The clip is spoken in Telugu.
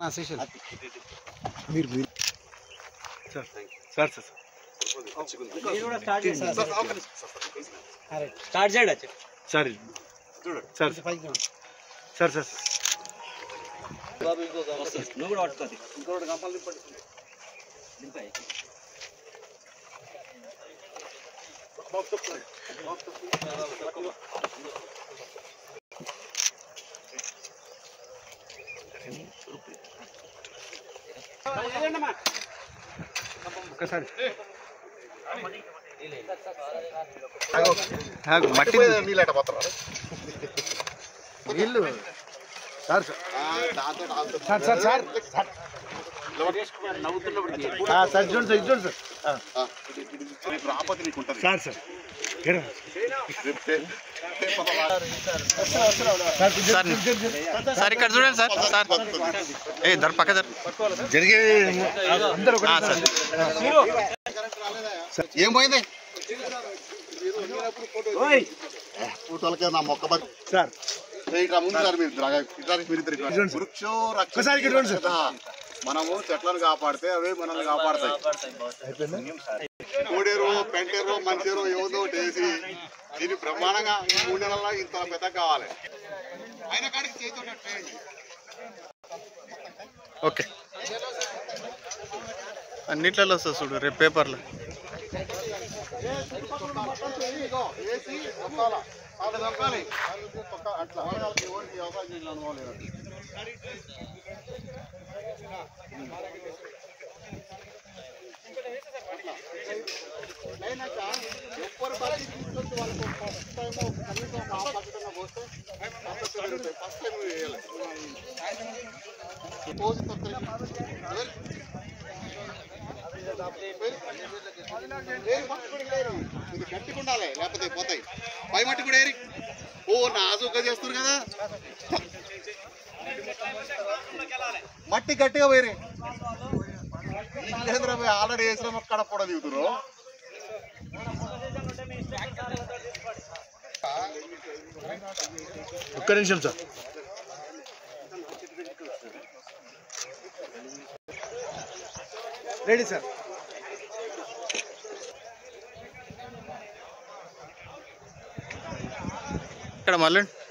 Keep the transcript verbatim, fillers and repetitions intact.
మీరు మీరు సార్ సార్ సార్ స్టార్ట్ చేయండి సార్ సార్ సార్ సార్ నువ్వు కూడా పట్టుకోండి ఇంకోటి గంపలు దింపండి దింపాయి ఒకసారి మట్టి నీళ్ళట పోతారు నీళ్ళు sir sir sir sir sir చూడండి సార్ చూడండి సార్ సార్ సార్ సార్ ఇక్కడ చూడండి సార్ సార్ ఏ దర్ పక్క దర్ జరిగే అందరూ ఏం పోయింది ఫోటోలకే నా మొక్క బరి సార్ మనము చెట్లను కాపాడితే అవే మనల్ని కాపాడతాయి. కోడేరు పెంటేరు మంచేరు ఏదో ఒకటి వేసి దీన్ని బ్రహ్మాండంగా మూడు నెలల్లో ఇంత పెద్ద కావాలి. అయిన కాడికి చేతున్నట్టు ఓకే అన్నిట్లలో వస్తుంది చూడు రేపు పేపర్లో వేసి అట్లా ఎవరికి అవకాశం అనుభవం లేదు. ఎవ్వరు బట్టి తీసుకొచ్చి వాళ్ళకి ఫస్ట్ టైం కనీసం ఒక హాఫ్ బకెట్ పోస్తే ఫస్ట్ టైం వేయాలి. ఇది గట్టిగా ఉండాలి లేకపోతే పోతాయి. పై మట్టి కూడా ఏరి ఓ నాజుగా చేస్తారు కదా మట్టి గట్టిగా వేరే ఆల్రెడీ వేసిన అక్కడ కూడా దిగుతున్నారు. ఒక్క నిమిషం సార్ రెడీ సార్ ఇక్కడ మళ్ళీ